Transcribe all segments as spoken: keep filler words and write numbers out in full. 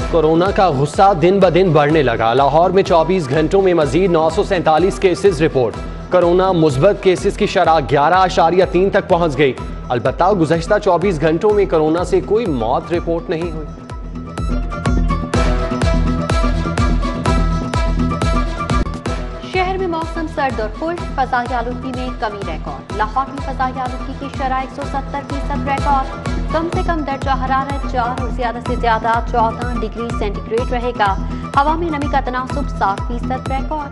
Corona का गुस्सा दिन ब दिन बढ़ने लगा। लाहौर में चौबीस घंटों में मजीद नौ सौ सैंतालीस केसेस रिपोर्ट। कोरोना मुस्बत केसेस की शरह ग्यारह आशारिया तीन तक पहुंच गई। अलबत्ता गुज़श्ता चौबीस घंटों में कोरोना से कोई मौत रिपोर्ट नहीं हुई। शहर में मौसम सर्द और खुश्क, फ़ज़ाई आलूदगी में कमी रिकॉर्ड। लाहौर में फ़ज़ाई आलूदगी की शरह एक सौ सत्तर फीसद रिकॉर्ड। कम से कम दर्जा हरारत चार और ज्यादा से ज्यादा चौदह डिग्री सेंटीग्रेड रहेगा। हवा में नमी का तनासुब सात फीसद रिकॉर्ड।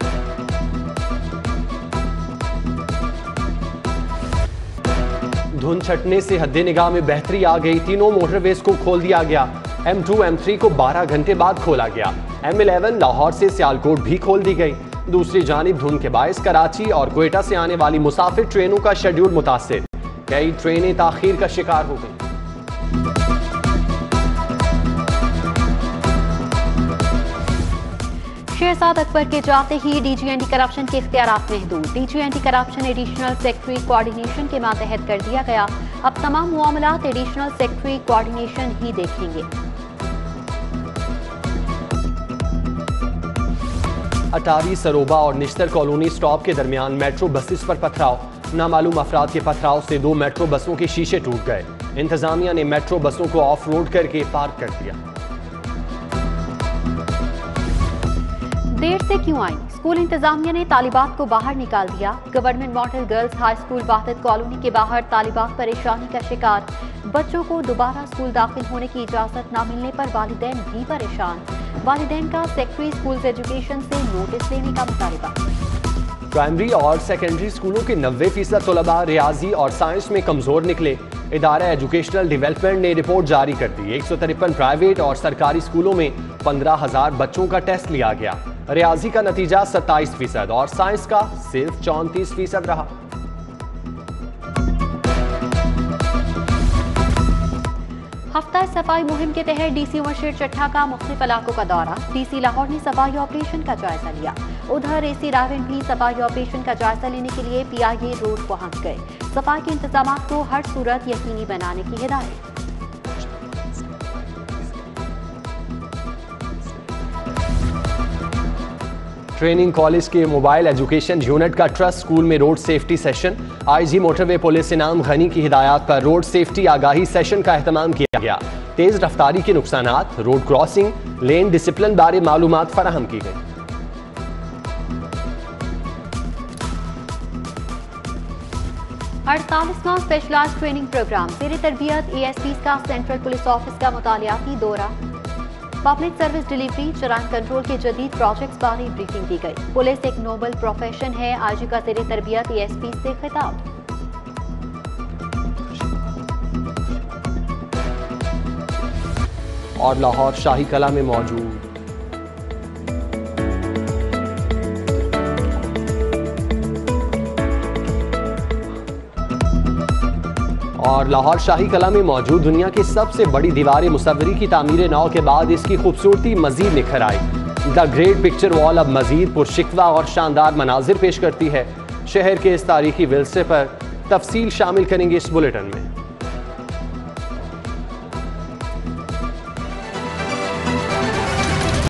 धुंध छटने से हद्दे निगाह में बेहतरी आ गई। तीनों मोटरवेज को खोल दिया गया। एम टू एम थ्री को बारह घंटे बाद खोला गया। एम इलेवन लाहौर से सियालकोट भी खोल दी गई। दूसरी जानिब धुंध के बायस कराची और क्वेटा से आने वाली मुसाफिर ट्रेनों का शेड्यूल मुतासिर। कई ट्रेनें ताखीर का शिकार हो गई। शहजाद अकबर के जाते ही डीजी एंटी करप्शन के इख्तियारात महदूद। DG anti corruption additional secretary coordination के मातहत कर दिया गया। अब तमाम मामलात एडिशनल सेक्रेटरी कोऑर्डिनेशन ही देखेंगे। अटारी सरोबा और निश्तर कॉलोनी स्टॉप के दरमियान मेट्रो बसेस पर पथराव। नामालूम अफराद के पथराव से दो मेट्रो बसों के शीशे टूट गए। इंतजामिया ने मेट्रो बसों को ऑफ रोड करके पार्क कर दिया। देर से क्यों आई? स्कूल इंतजामिया ने तालिबात को बाहर निकाल दिया। Government model girls high school Wahid colony के बाहर तालिबात परेशानी का शिकार। बच्चों को दोबारा स्कूल दाखिल होने की इजाजत न मिलने पर वालिदैन भी परेशान। वालिदैन का सेक्रेटरी स्कूल एजुकेशन से नोटिस लेने का मुतालबा। प्राइमरी और सेकेंडरी स्कूलों के नब्बे फीसद तलबा रियाजी और साइंस में कमजोर निकले। इदारा एजुकेशनल डेवलपमेंट ने रिपोर्ट जारी कर दी। एक सौ तिरपन प्राइवेट और सरकारी स्कूलों में पंद्रह हजार बच्चों का टेस्ट लिया गया। रियाजी का नतीजा सत्ताईस फीसद और साइंस का सिर्फ चौंतीस फीसद रहा। हफ्ता सफाई मुहिम के तहत डीसी मुबशिर चट्ठा का मुख्तलिफ इलाकों का दौरा। डीसी लाहौर ने सफाई ऑपरेशन का जायजा लिया। उधर एसी रावन भी सफाई ऑपरेशन का जायजा लेने के लिए पीआईए रोड पहुंच गए। सफाई के इंतजाम को हर सूरत यकीनी बनाने की हिदायत। ट्रेनिंग कॉलेज के मोबाइल एजुकेशन यूनिट का ट्रस्ट स्कूल में road safety session. IG motorway police Inam Ghani की हिदायत पर रोड सेफ्टी आगाही सेशन का एहतमाम किया गया। तेज रफ्तारी के नुकसानात, रोड क्रॉसिंग, लेन डिसिप्लिन बारे मालूमात फराहम की गई। अड़तालीसवां स्पेशलाइज्ड ट्रेनिंग प्रोग्राम जेर तरबियत एएसपी का सेंट्रल पुलिस ऑफिस का मुतालियाती दौरा। Public service delivery, challan control के जदीद प्रोजेक्ट्स बारे ब्रीफिंग दी गई। पुलिस एक नोबल प्रोफेशन है, आईजी का जेर तरबियत एएसपी से खिताब। और लाहौर शाही कला में मौजूद और लाहौर शाही कला में मौजूद दुनिया की सबसे बड़ी दीवार मुसव्वरी की तामीर नौ के बाद इसकी खूबसूरती मजीद निखर आई। द ग्रेट पिक्चर वॉल अब मजीद पुरशिकवा और शानदार मनाजिर पेश करती है। शहर के इस तारीखी विरसे पर तफसील शामिल करेंगे इस बुलेटिन में।